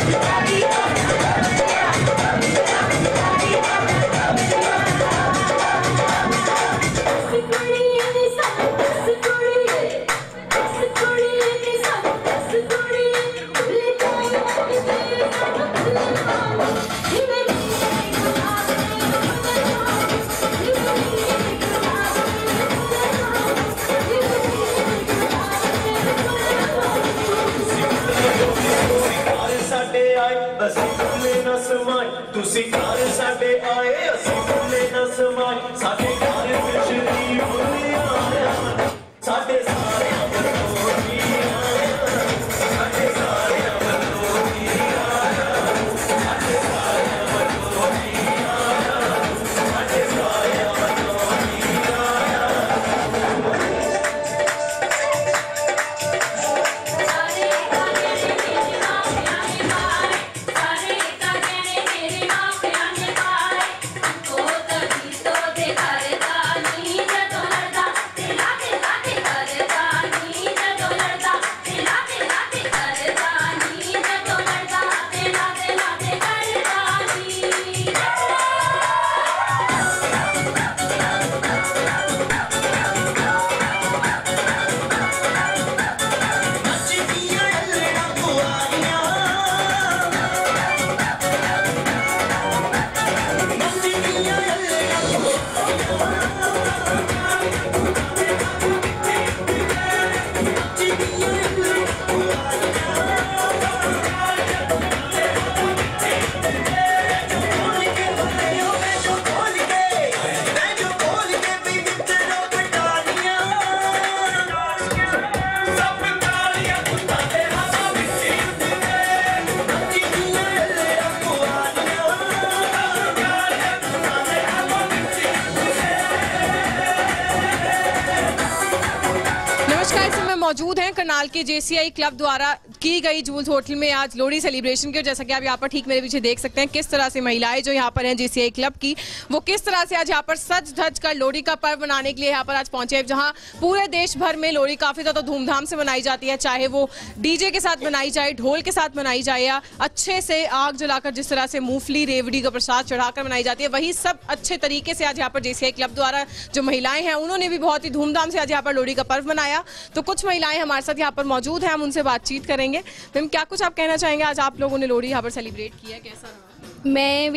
मौजूद हैं करनाल के जेसीआई क्लब द्वारा की गई जूल्स होटल में आज लोहड़ी सेलिब्रेशन के। जैसा कि आप यहाँ पर ठीक मेरे पीछे देख सकते हैं किस तरह से महिलाएं जो यहाँ पर हैं जेसीआई क्लब की, वो किस तरह से आज यहाँ पर सज धज कर लोहड़ी का पर्व मनाने के लिए यहाँ पर आज पहुंचे हैं, जहाँ पूरे देश भर में लोहड़ी काफी ज्यादा धूमधाम से मनाई जाती है, चाहे वो डीजे के साथ मनाई जाए, ढोल के साथ मनाई जाए, या अच्छे से आग जलाकर जिस तरह से मूंगफली रेवड़ी का प्रसाद चढ़ाकर मनाई जाती है, वही सब अच्छे तरीके से आज यहाँ पर जेसीआई क्लब द्वारा जो महिलाएं हैं उन्होंने भी बहुत ही धूमधाम से आज यहाँ पर लोहड़ी का पर्व मनाया। तो कुछ महिलाएं हमारे साथ यहाँ पर मौजूद हैं, हम उनसे बातचीत करेंगे। मैम, क्या कुछ आप कहना चाहेंगे, आज आप लोगों ने लोहड़ी यहाँ पर सेलिब्रेट किया, कैसा रहा? मैं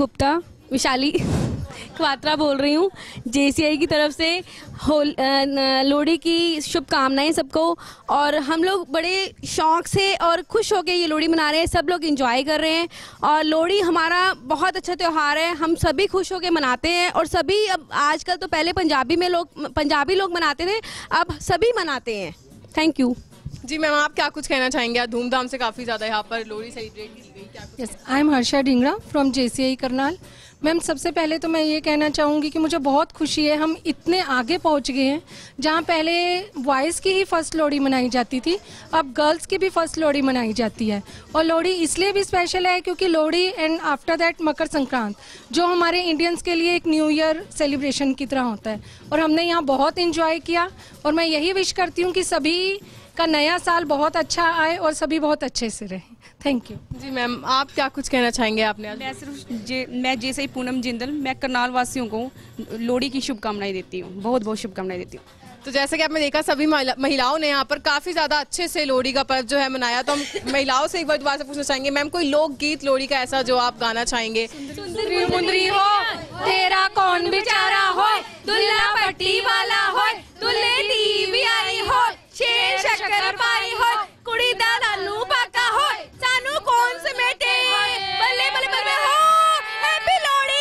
विशाली खवात्रा बोल रही हूँ जेसीआई की तरफ से। लोहड़ी की शुभकामनाएं सबको, और हम लोग बड़े शौक से और खुश होकर ये लोहड़ी मना रहे हैं, सब लोग एंजॉय कर रहे हैं। और लोहड़ी हमारा बहुत अच्छा त्यौहार है, हम सभी खुश होकर मनाते हैं। और सभी अब आजकल तो पहले पंजाबी लोग मनाते थे, अब सभी मनाते हैं। Thank you ji. मैम, आप क्या कुछ कहना चाहेंगे? धूमधाम से काफ़ी ज़्यादा यहाँ पर लोहड़ी सेलिब्रेट की गई, क्या कुछ? Yes, I am Harsha Dhingra from JCI Karnal. Ma'am, सबसे पहले तो मैं ये कहना चाहूँगी कि मुझे बहुत खुशी है, हम इतने आगे पहुँच गए हैं। जहाँ पहले बॉयज़ की ही फर्स्ट लोहड़ी मनाई जाती थी, अब गर्ल्स की भी फर्स्ट लोहड़ी मनाई जाती है। और लोहड़ी इसलिए भी स्पेशल है क्योंकि Lohri and after that Makar Sankrant, जो हमारे इंडियंस के लिए एक न्यू ईयर सेलिब्रेशन की तरह होता है। और हमने यहाँ बहुत इंजॉय किया, और मैं यही विश करती हूँ कि सभी का नया साल बहुत अच्छा आए और सभी बहुत अच्छे से रहें। Thank you ji. मैम, आप क्या कुछ कहना चाहेंगे? आपने मैं जेसीआई पूनम जिंदल, मैं करनाल वासियों को लोहड़ी की शुभकामनाएं देती हूँ, बहुत बहुत शुभकामनाएं देती हूँ। तो जैसा कि आपने देखा, सभी महिलाओं ने यहाँ पर काफी ज्यादा अच्छे से लोहड़ी का पर्व जो है मनाया। तो हम महिलाओं से एक बार दोबारा से पूछना चाहेंगे, मैम, कोई लोकगीत लोहड़ी का ऐसा जो आप गाना चाहेंगे? सुंदरी मुंदरी हो तेरा कौन बेचारा हो, दुल्ला पट्टी वाला हो, दुल्ले टीवी आई हो, शेर शक्कर पाई हो, कुड़ी दादा लू पाका हो, सानू कौन से बेटे बल्ले बल्ले बल्ले हो। हैप्पी लोहड़ी।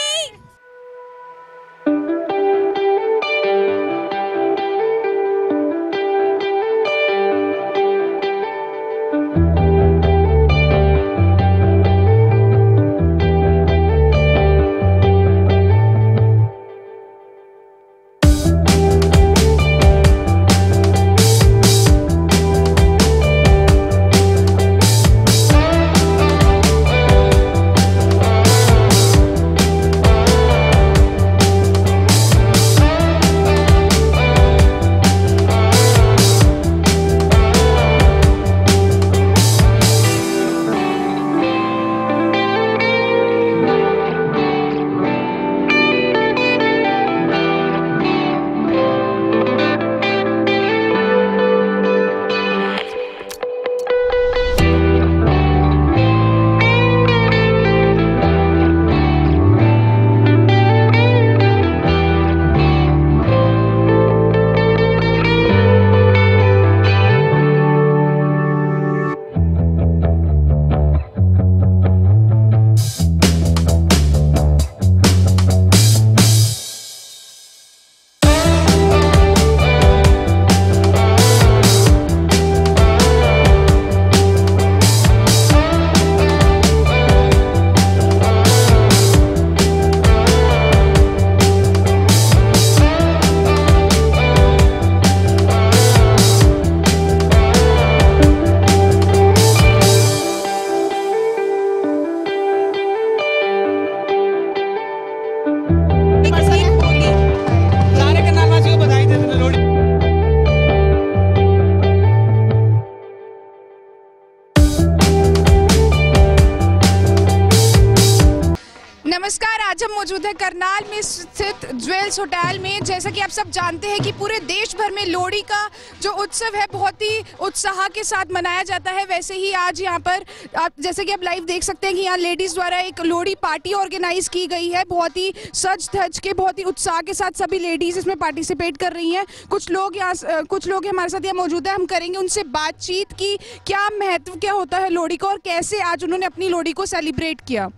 आज हम मौजूद हैं करनाल में स्थित ज्वेल्स होटल में। जैसा कि आप सब जानते हैं कि पूरे देश भर में लोहड़ी का जो उत्सव है बहुत ही उत्साह के साथ मनाया जाता है, वैसे ही आज यहाँ पर आप जैसे कि आप लाइव देख सकते हैं कि यहाँ लेडीज़ द्वारा एक लोहड़ी पार्टी ऑर्गेनाइज की गई है। बहुत ही सज धज के, बहुत ही उत्साह के साथ सभी लेडीज़ इसमें पार्टिसिपेट कर रही हैं। कुछ लोग हमारे साथ यहाँ मौजूद है, हम करेंगे उनसे बातचीत की क्या महत्व क्या होता है लोहड़ी का और कैसे आज उन्होंने अपनी लोहड़ी को सेलिब्रेट किया।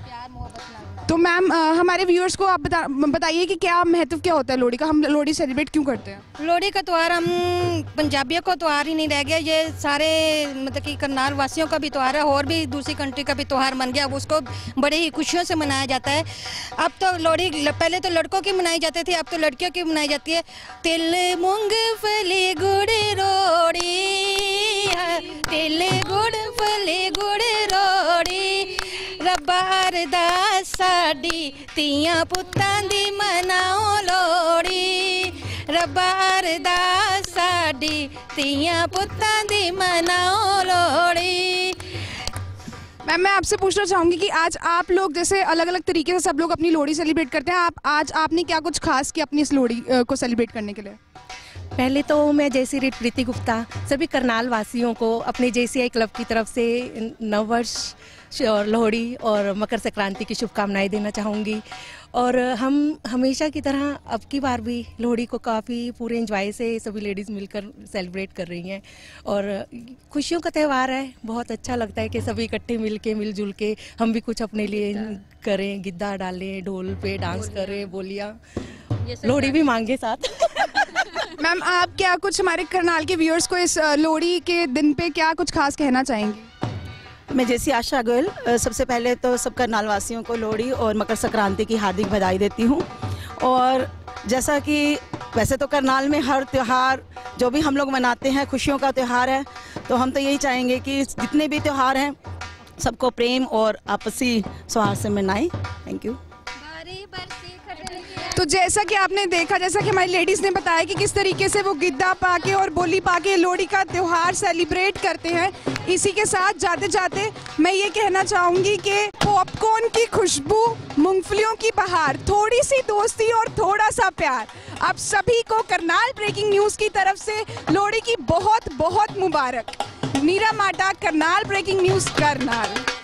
तो मैम हमारे व्यूअर्स को आप बताइए कि क्या महत्व क्या होता है लोहड़ी का, हम लोहड़ी सेलिब्रेट क्यों करते हैं। लोहड़ी का त्यौहार हम पंजाबियों का त्यौहार ही नहीं रह गया, ये सारे मतलब कि करनाल वासियों का भी त्यौहार है और भी दूसरी कंट्री का भी त्यौहार बन गया। अब उसको बड़े ही खुशियों से मनाया जाता है। अब तो लोहड़ी पहले तो लड़कों की मनाई जाती थी, अब तो लड़कियों की मनाई जाती है। तिल मूंगफली गुड़ रोड़ी, तिल गुड़फली गुड़ रोड़ी, रब्बा अरदास साडी तियां पुत्तां दी मनाओ लोहड़ी, रब्बा अरदास साडी तियां पुत्तां दी मनाओ लोहड़ी। मैम मैं आपसे पूछना चाहूँगी कि आज आप लोग जैसे अलग अलग तरीके से सब लोग अपनी लोहड़ी सेलिब्रेट करते हैं, आज आपने क्या कुछ खास किया अपनी इस लोहड़ी को सेलिब्रेट करने के लिए। पहले तो मैं जयश्री रीत प्रीति गुप्ता सभी करनाल वासियों को अपने JCI क्लब की तरफ से नववर्ष और लोहड़ी और मकर संक्रांति की शुभकामनाएं देना चाहूँगी। और हम हमेशा की तरह अब की बार भी लोहड़ी को काफ़ी पूरे एंजॉय से सभी लेडीज़ मिलकर सेलिब्रेट कर रही हैं और खुशियों का त्यौहार है। बहुत अच्छा लगता है कि सभी इकट्ठे मिलजुल के हम भी कुछ अपने लिए करें, गिद्दा डालें, ढोल पे डांस करें, बोलियाँ, लोहड़ी भी मांगे साथ। मैम आप क्या कुछ हमारे करनाल के व्यूअर्स को इस लोहड़ी के दिन पे क्या कुछ खास कहना चाहेंगी। मैं जैसी आशा गोयल सबसे पहले तो सब करनाल वासियों को लोहड़ी और मकर संक्रांति की हार्दिक बधाई देती हूँ। और जैसा कि वैसे तो करनाल में हर त्यौहार जो भी हम लोग मनाते हैं खुशियों का त्यौहार है, तो हम तो यही चाहेंगे कि जितने भी त्यौहार हैं सबको प्रेम और आपसी सौहार्द से मनाएं। Thank you. तो जैसा कि आपने देखा, जैसा कि हमारी लेडीज़ ने बताया कि किस तरीके से वो गिद्दा पाके और बोली पाके लोहड़ी का त्यौहार सेलिब्रेट करते हैं। इसी के साथ जाते जाते मैं ये कहना चाहूँगी कि पॉपकॉर्न की खुशबू, मूंगफलियों की बहार, थोड़ी सी दोस्ती और थोड़ा सा प्यार। आप सभी को करनाल ब्रेकिंग न्यूज़ की तरफ से लोहड़ी की बहुत बहुत मुबारक। नीरा माटा, करनाल ब्रेकिंग न्यूज़, करनाल।